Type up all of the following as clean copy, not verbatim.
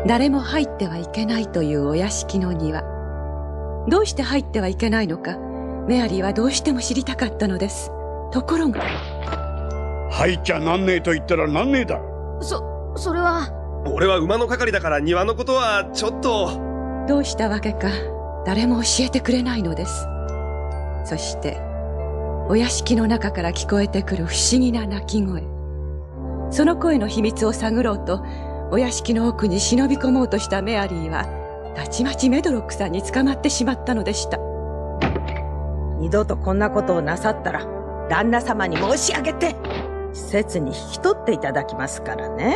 誰も入ってはいけないというお屋敷の庭。どうして入ってはいけないのか、メアリーはどうしても知りたかったのです。ところが。 入っちゃなんねえと言ったらなんねえだ。 それは。 俺は馬の係だから庭のことはちょっと。 どうしたわけか、誰も教えてくれないのです。そして、お屋敷の中から聞こえてくる不思議な鳴き声。その声の秘密を探ろうと、お屋敷の奥に忍び込もうとしたメアリーは、たちまちメドロックさんに捕まってしまったのでした。 二度とこんなことをなさったら、旦那様に申し上げて、施設に引き取っていただきますからね。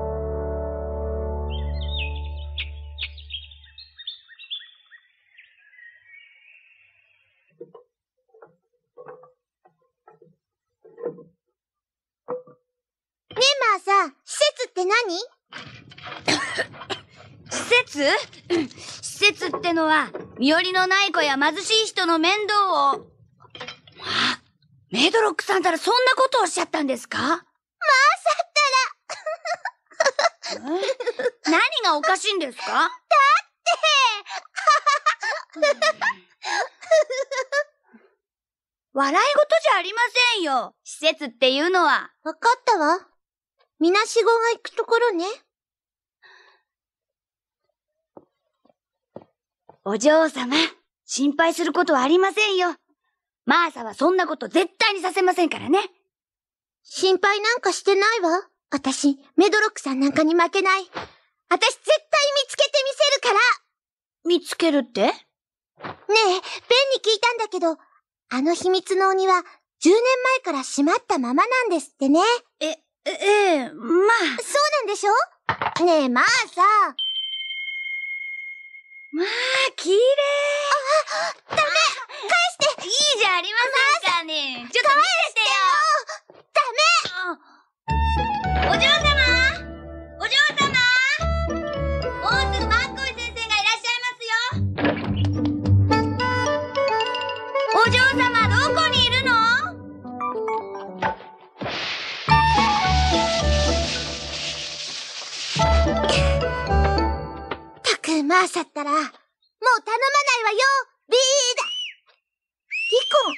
ねえマーサ、施設って何？ 施設ってのは、身寄りのない子や貧しい人の面倒を。メドロックさんたらそんなことをおっしゃったんですか？マーサったら何がおかしいんですか？だって笑い事じゃありませんよ。施設っていうのは。 わかったわ。みなしごが行くところね。 お嬢様、心配することはありませんよ。マーサはそんなこと絶対にさせませんからね。 心配なんかしてないわ。私、メドロックさんなんかに負けない。私絶対見つけてみせるから。 見つけるって？ねえ、ベンに聞いたんだけど、あの秘密のお庭、10年前から閉まったままなんですってね。 ええ、まあ。そうなんでしょ？ねえ、マーサ。 まあ、綺麗。 ダメ！返して！ いいじゃありませんかね。ちょっと見せてよ。ダメ！お嬢様！お嬢様！もうすぐマッコイ先生がいらっしゃいますよ。お嬢様、どこにいるの？ マーサったら、もう頼まないわよ、リーダ。リコン。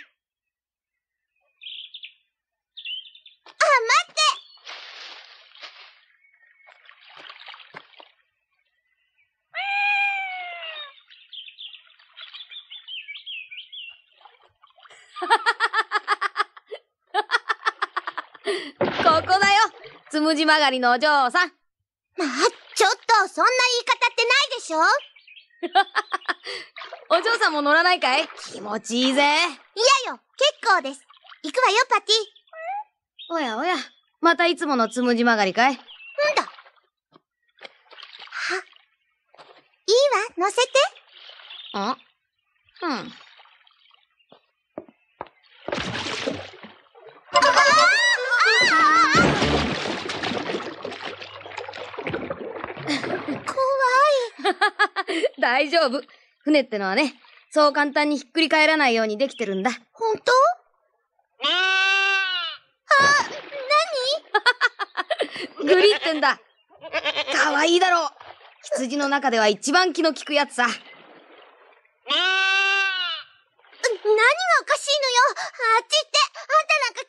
待ってここだよ、つむじ曲がりのお嬢さん。 まあ、ちょっと、そんな言い方ってないでしょ？ お嬢さんも乗らないかい？気持ちいいぜ。 いやよ、結構です。行くわよ、パティ。 おやおや、またいつものつむじ曲がりかい？ いいわ、乗せて。 大丈夫。船ってのはね、そう簡単にひっくり返らないようにできてるんだ。 ほんと？ 何？グリってんだ。かわいいだろう。羊の中では一番気の利くやつさ。 何がおかしいのよ。あっち行って、あんたなんか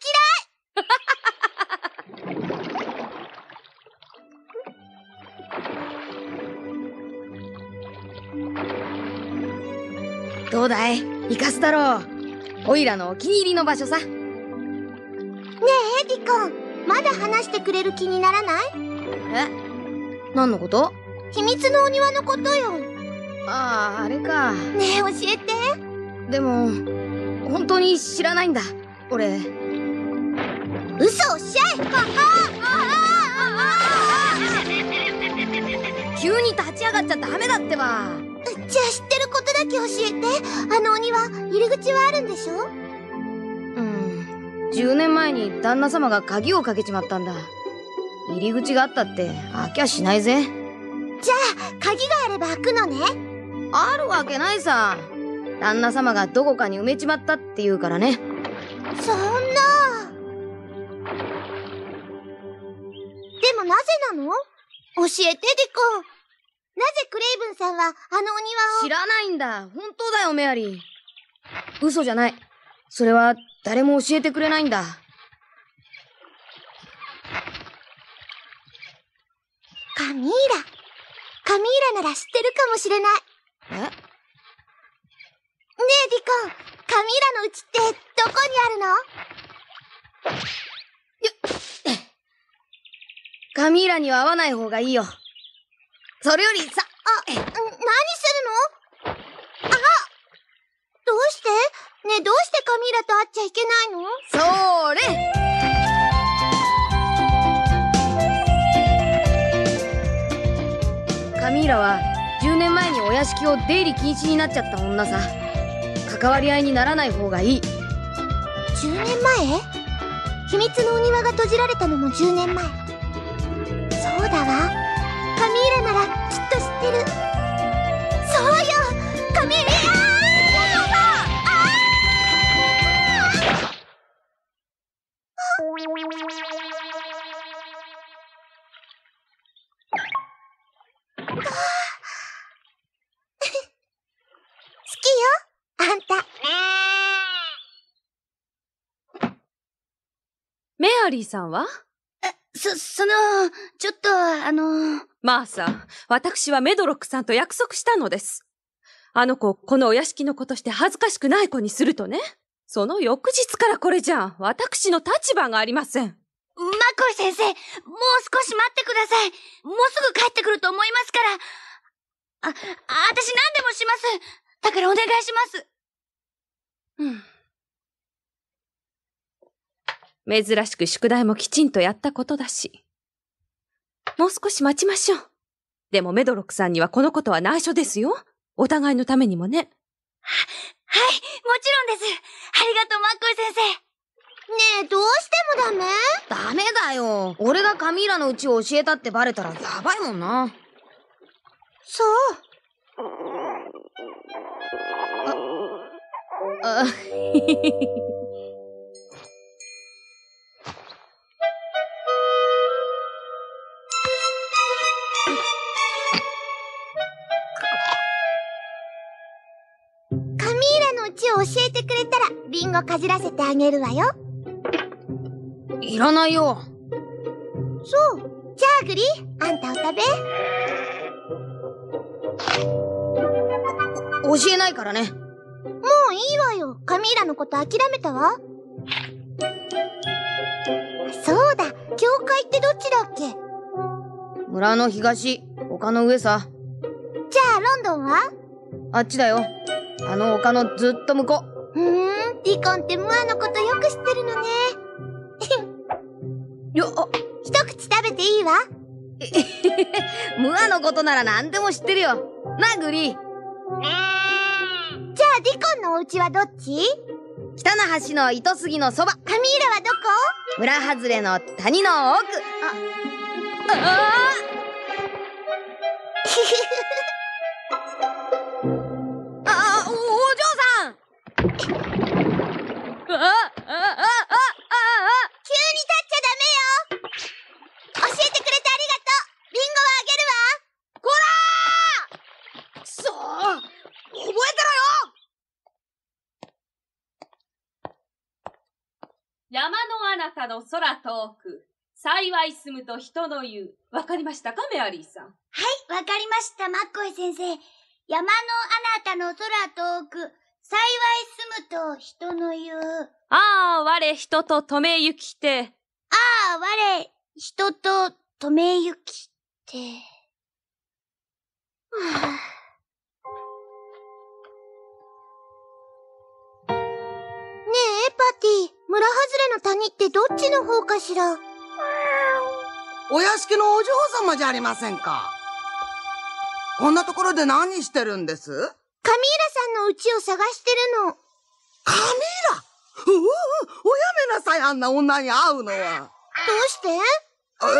どうだい？行かすだろう。オイラのお気に入りの場所さ。ねえ、リコン。まだ話してくれる気にならない？ 何のこと？ 秘密のお庭のことよ。 ああ、あれか。 ねえ、教えて。 でも、本当に知らないんだ、俺。 嘘をしちゃえ！ 急に立ち上がっちゃダメだってば。 じゃあ知ってることだけ教えて。あのお庭、入り口はあるんでしょ ？10年前に旦那様が鍵をかけちまったんだ。入り口があったって開きゃしないぜ。 じゃあ、鍵があれば開くのね。 あるわけないさ。旦那様がどこかに埋めちまったって言うからね。 そんな。でもなぜなの？教えて、リコ。 なぜクレイブンさんはあのお庭を。 知らないんだ。本当だよ、メアリー。嘘じゃない。それは誰も教えてくれないんだ。 カミーラなら知ってるかもしれない。 え？ ねえ、ディコン、カミーラの家ってどこにあるの？ カミーラには会わない方がいいよ。それよりさ、 何するの？あ！どうして？ねえ、どうしてカミーラと会っちゃいけないの？ カミーラは10年前にお屋敷を出入り禁止になっちゃった女さ。関わり合いにならない方がいい。 10年前？秘密のお庭が閉じられたのも10年前。そうだわ。カミーラならきっと知ってる。そうよ、カミーラ。あんた。 メアリーさんは？ ちょっとマーサ、私はメドロックさんと約束したのです。あの子をこのお屋敷の子として恥ずかしくない子にするとね。その翌日からこれじゃ私の立場がありません。 マッコイ先生、もう少し待ってください。もうすぐ帰ってくると思いますから。私何でもします。だからお願いします。 珍しく宿題もきちんとやったことだし。もう少し待ちましょう。でもメドロックさんにはこのことは内緒ですよ。お互いのためにもね。 はい、もちろんです。ありがとう、マッコイ先生。 ねえ、どうしてもダメ？ ダメだよ。俺がカミーラの家を教えたってバレたらやばいもんな。 そう。カミーラの家を教えてくれたらリンゴかじらせてあげるわよ。 いらないよ。 そう。じゃあグリ、あんたを食べ。 教えないからね。 もういいわよ。カミーラのこと諦めたわ。そうだ、教会ってどっちだっけ？ 村の東、丘の上さ。 じゃあロンドンは？ あっちだよ。あの丘のずっと向こう。 ディコンってムアのことよく知ってるのね。一口食べていいわ。 ムアのことなら何でも知ってるよ。な、グリー。 じゃあディコンのお家はどっち？ 北の端の糸杉のそば。 カミーラはどこ？ 村外れの谷の奥。お嬢さん。 急に立っちゃダメよ。教えてくれてありがとう。リンゴはあげるわ。 くそー、覚えてろよ。 山の彼方の空遠く、幸い住むと人の言う。わかりましたか、メアリーさん？ はい、わかりました、マッコイ先生。山の彼方の空遠く、幸い住むと人の言う。 ああ、我人と止めゆきて。 我、人と止めゆきて。 ねえ、パティ、村外れの谷ってどっちの方かしら？ お屋敷のお嬢様じゃありませんか。こんなところで何してるんです？ カミーラさんの家を探してるの。 カミーラ？おやめなさい、あんな女に会うのは。 どうして？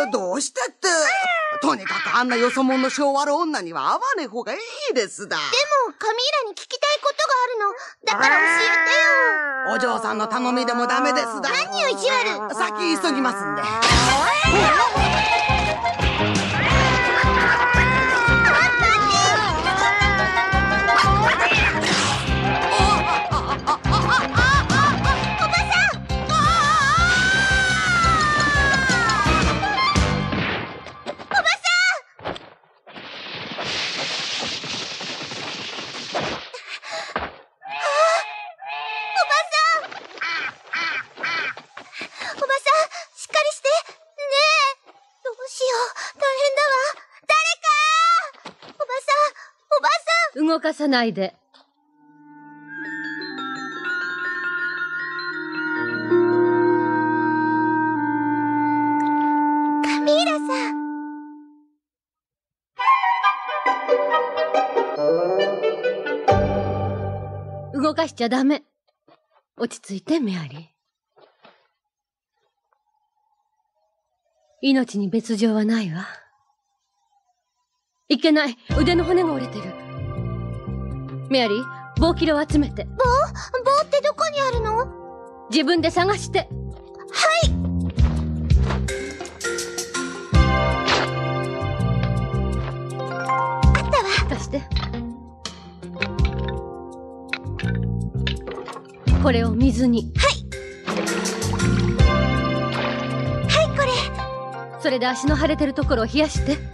どうしてって、とにかくあんなよそ者の性悪女には会わねえ方がいいですだ。 でも、カミーラに聞きたいことがあるの。だから教えてよ。 お嬢さんの頼みでもダメですだ。 何よ、意地悪。 先急ぎますんで。 あんたかさないで。 カミーラさん。 動かしちゃダメ。落ち着いて、メアリー。命に別状はないわ。いけない。腕の骨が折れてる。メアリー、棒切れを集めて。 棒ってどこにあるの？ 自分で探して。はい。 あったわ。 貸して。これを水に。 はい。はい、これ。 それで足の腫れてるところを冷やして。はい。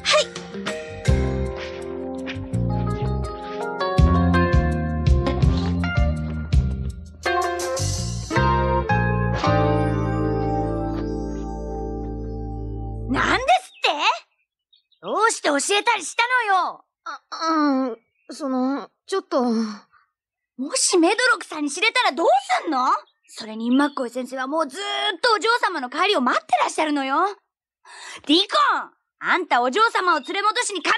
なんですって？どうして教えたりしたのよ。 ちょっと。 もしメドロクさんに知れたらどうすんの？それにマッコイ先生はもうずーっとお嬢様の帰りを待ってらっしゃるのよ。ディコン！あんたお嬢様を連れ戻しにカ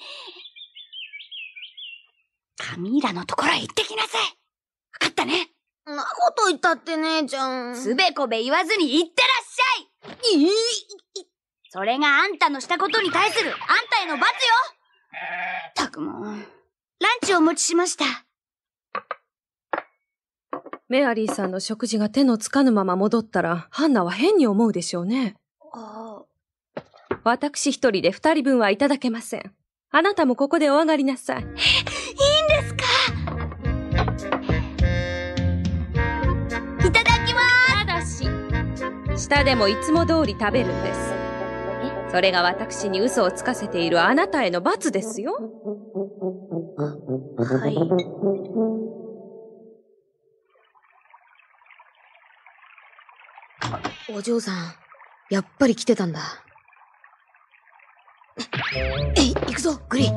ミーラのところへ行ってきなさい。わかったね。 んなこと言ったって姉ちゃん。 つべこべ言わずに行ってらっしゃい。それがあんたのしたことに対するあんたへの罰よ。たくもう、ランチをお持ちしました。 メアリーさんの食事が手のつかぬまま戻ったら、ハンナは変に思うでしょうね。私一人で2人分はいただけません。あなたもここでお上がりなさい。いいんですか？いただきます。 ただし、下でもいつも通り食べるんです。それが私に嘘をつかせているあなたへの罰ですよ。 はい。 お嬢さん、やっぱり来てたんだ。行くぞ、グリ。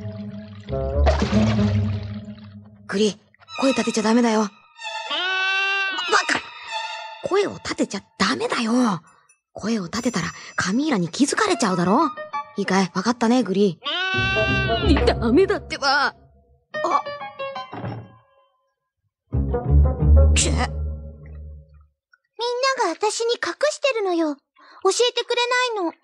グリ、声立てちゃダメだよ。バカ！声を立てちゃダメだよ。声を立てたらカミーラに気づかれちゃうだろ。いいかい？わかったね、グリ。ダメだってば。 みんなが私に隠してるのよ。教えてくれないの。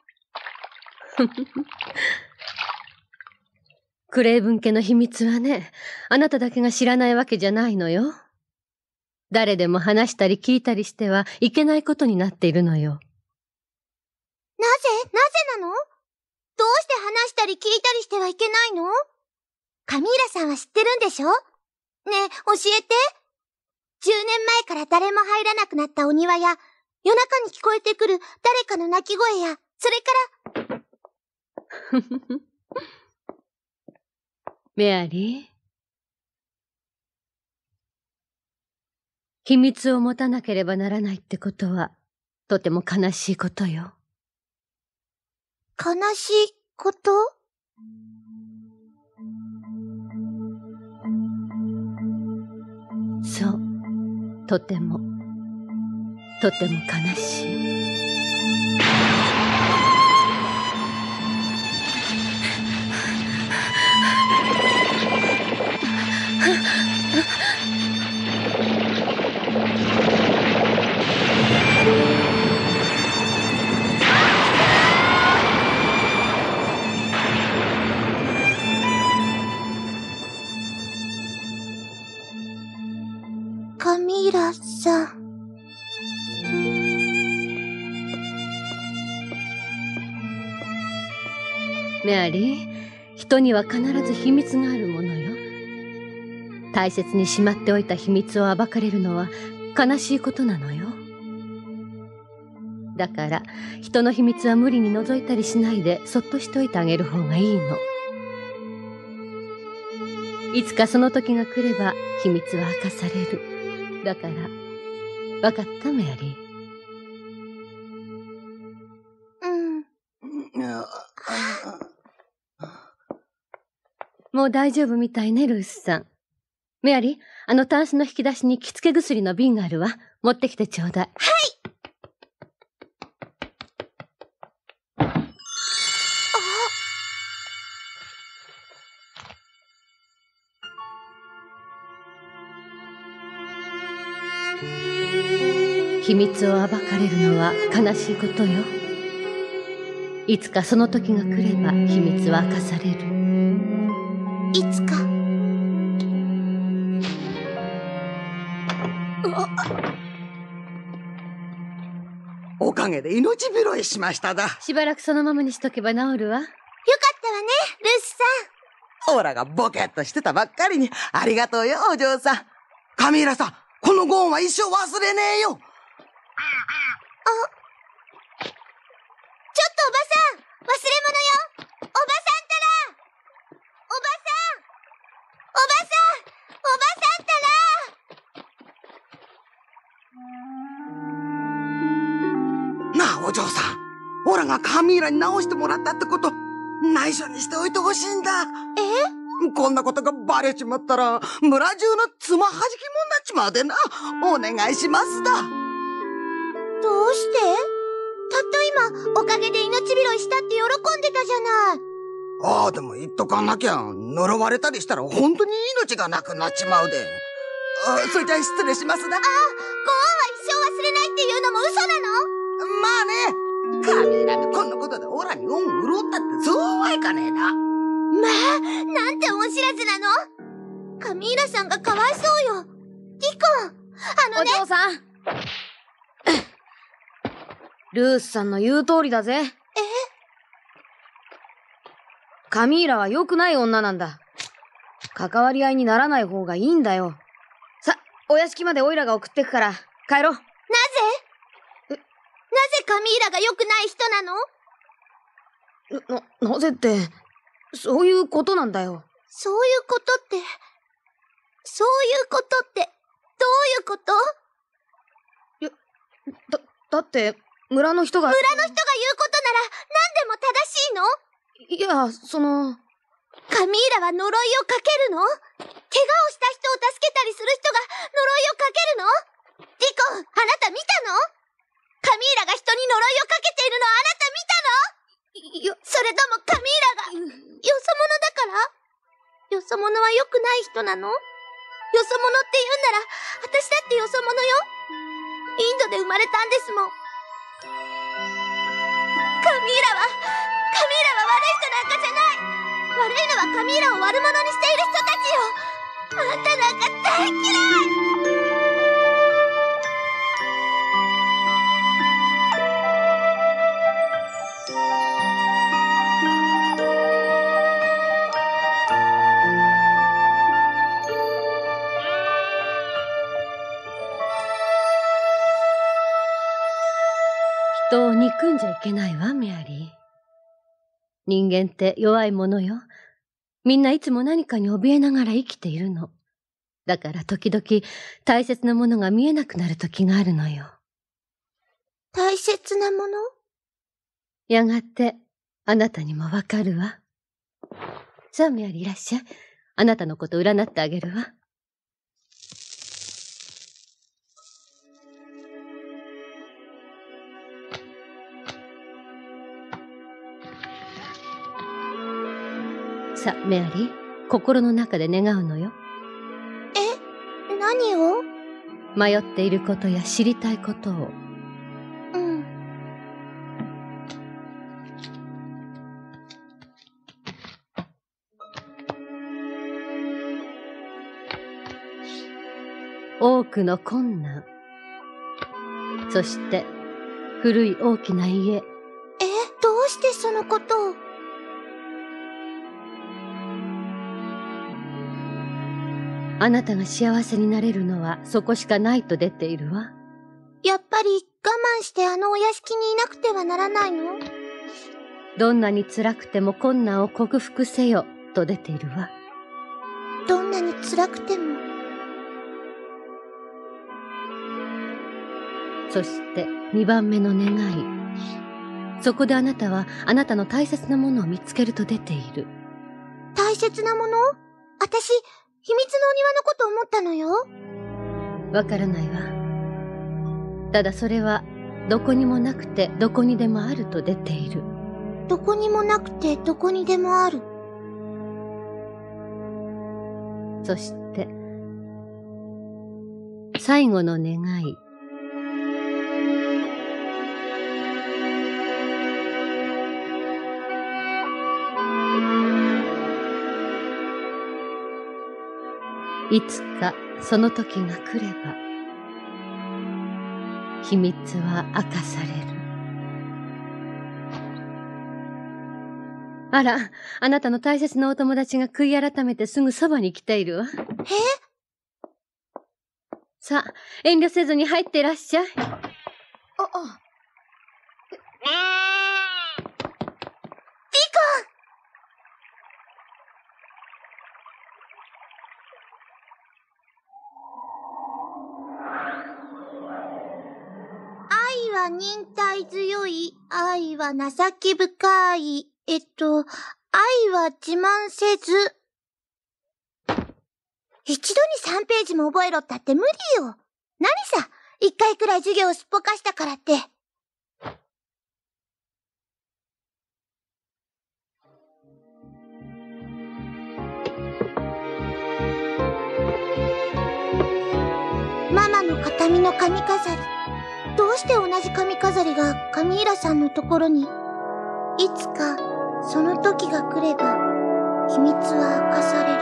クレイブン家の秘密はね、あなただけが知らないわけじゃないのよ。誰でも話したり聞いたりしてはいけないことになっているのよ。 なぜなの？どうして話したり聞いたりしてはいけないの？カミーラさんは知ってるんでしょ？ねえ、教えて。10年前から誰も入らなくなったお庭や、夜中に聞こえてくる誰かの泣き声や、それからメアリー、秘密を持たなければならないってことは、とても悲しいことよ。 悲しいこと？ そう。とても悲しい。 カミーラさん。 メアリー、人には必ず秘密があるものよ。大切にしまっておいた秘密を暴かれるのは悲しいことなのよ。だから人の秘密は無理に覗いたりしないでそっとしておいてあげる方がいいの。いつかその時が来れば秘密は明かされる。だからわかった、メアリー。 もう大丈夫みたいね、ルースさん。メアリー、タンスの引き出しに着付け薬の瓶があるわ。持ってきてちょうだい。 はい。 秘密を暴かれるのは悲しいことよ。いつかその時が来れば秘密は明かされる。 いつか。 おかげで命拾いしましただ。 しばらくそのままにしとけば治るわ。 よかったわね、ルースさん。 オラがボケっとしてたばっかりにありがとうよ、お嬢さん。カミーラさん、このご恩は一生忘れねえよ。 ちょっとおばさん、忘れ物よ。おばさんたら。おばさんたら。 なあ、お嬢さん。オラがカミーラに直してもらったってこと、内緒にしておいてほしいんだ。こんなことがバレちまったら、村中のつまはじきもんなっちまうでな。お願いしますだ。 どうして？たった今、おかげで命拾いしたって喜んでたじゃない。 ああ、でも言っとかなきゃ、呪われたりしたら本当に命がなくなっちまうで。それじゃ失礼しますな。 ご恩は一生忘れないっていうのも嘘なの？ まあね、カミーラのこんなことでオラに恩を売ろうったってそうはいかねえな。 まあ、なんて恩知らずなの。カミーラさんがかわいそうよ。ディコン、 お嬢さん。ルースさんの言う通りだぜ。カミーラは良くない女なんだ。関わり合いにならない方がいいんだよ。さ、お屋敷までオイラが送ってくから帰ろう。 なぜカミーラが良くない人なの？ なぜって、そういうことなんだよ。 そういうことって、どういうこと？ だって、村の人が言うことなら何でも正しいの？ いや、 カミーラは呪いをかけるの？怪我をした人を助けたりする人が呪いをかけるの？ディコン、あなた見たの？カミーラが人に呪いをかけているのあなた見たの？それともカミーラが、よそ者だから？よそ者は良くない人なの？よそ者って言うんなら、私だってよそ者よ。インドで生まれたんですもん。カミーラは悪い人なんかじゃない。悪いのはカミーラを悪者にしている人たちよ。あんたなんか大嫌い。 人を憎んじゃいけないわ、メアリー。人間って弱いものよ。みんないつも何かに怯えながら生きているの。だから時々大切なものが見えなくなる時があるのよ。 大切なもの？ やがてあなたにもわかるわ。さあメアリーいらっしゃい。あなたのこと占ってあげるわ。さあ、メアリー、心の中で願うのよ。 何を？ 迷っていることや知りたいことを。多くの困難。そして、古い大きな家。 どうしてそのことを？ あなたが幸せになれるのはそこしかないと出ているわ。 やっぱり我慢してあのお屋敷にいなくてはならないの？ どんなに辛くても困難を克服せよと出ているわ。 どんなに辛くても。 そして2番目の願い。そこであなたはあなたの大切なものを見つけると出ている。 大切なもの？私、秘密のお庭のこと思ったのよ。 わからないわ。ただそれは、どこにもなくてどこにでもあると出ている。 どこにもなくてどこにでもある。 そして、最後の願い。いつかその時が来れば、秘密は明かされる。あら、あなたの大切なお友達が悔い改めてすぐそばに来ているわ。さあ、遠慮せずに入っていらっしゃい。 愛は忍耐強い、愛は情け深い、愛は自慢せず。一度に3ページも覚えろったって無理よ。何さ、1回くらい授業をすっぽかしたからって。ママの形見の髪飾り。どうして同じ髪飾りがカミーラさんのところに？いつかその時が来れば秘密は明かされる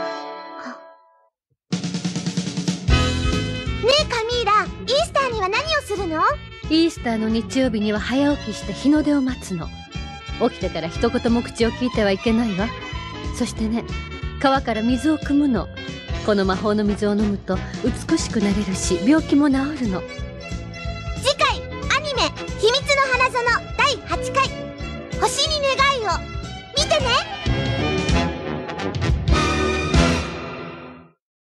か。ねえカミーラ、イースターには何をするの？ イースターの日曜日には早起きして日の出を待つの。起きてから一言も口を聞いてはいけないわ。そしてね、川から水を汲むの。この魔法の水を飲むと美しくなれるし、病気も治るの。 次回アニメ「秘密の花園」第8回「星に願いを」見てね。